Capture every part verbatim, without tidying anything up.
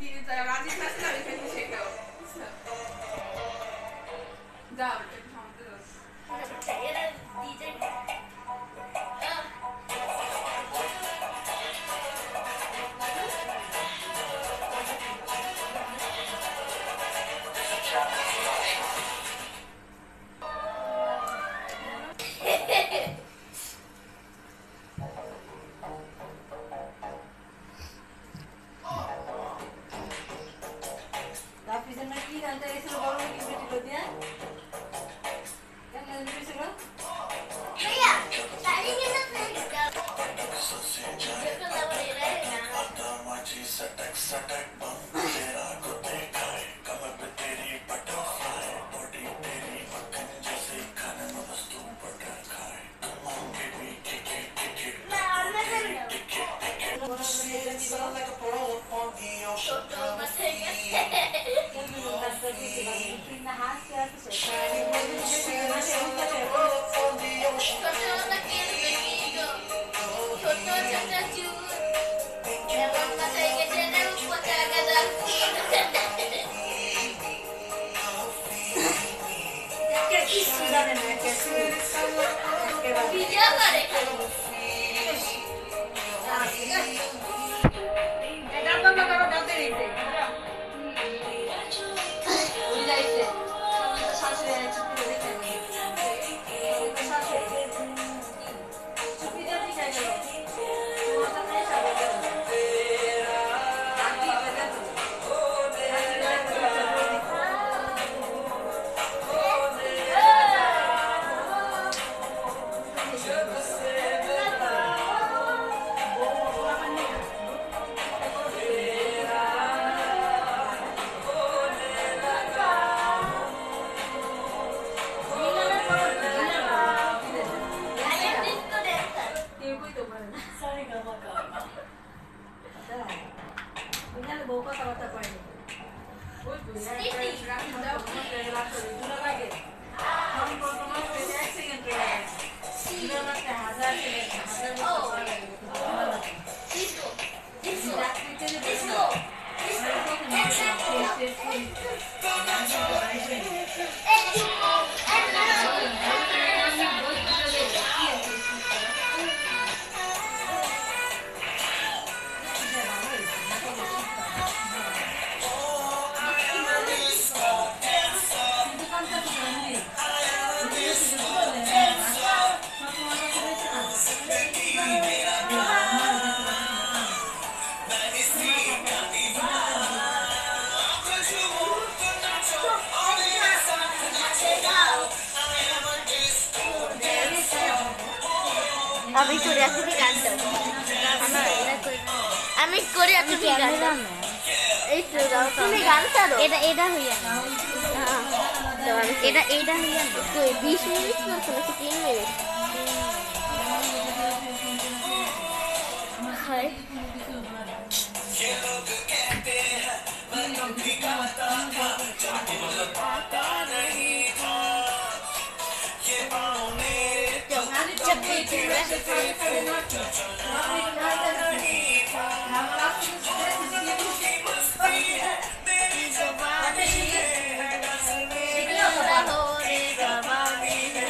যারা রাজি আছে তাদের ক্ষেত্রে শেখাও যাও একটু থামতে দাও এরা ডিজে আমি করে আছি কি গান দাও আমি করে আছি কি গান দাও এই তো দাও তুমি গান ছাড়ো এটা এটা হইয়া না হ্যাঁ এটা এটা হইয়া না কই বিশ মিনিট না চলে তিন মিনিট হাই ये लोग कहते हैं मैं कभी गाता था जाने पता नहीं था ये पाँव मेरे जब भी तेरे से चलना नहीं था की मस्ती है मेरी जवानी है मेरी जवानी है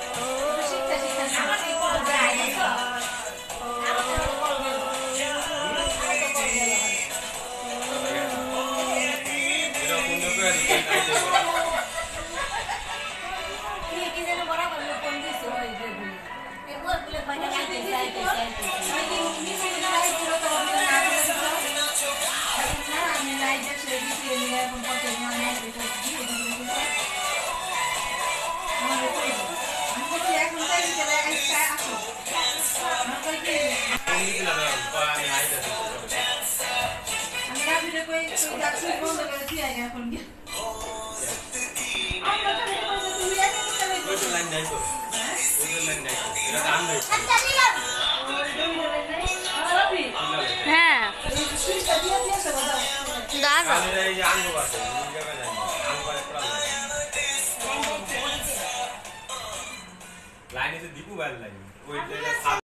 হ্যাঁ লাইনে দীপু বাইর লাইন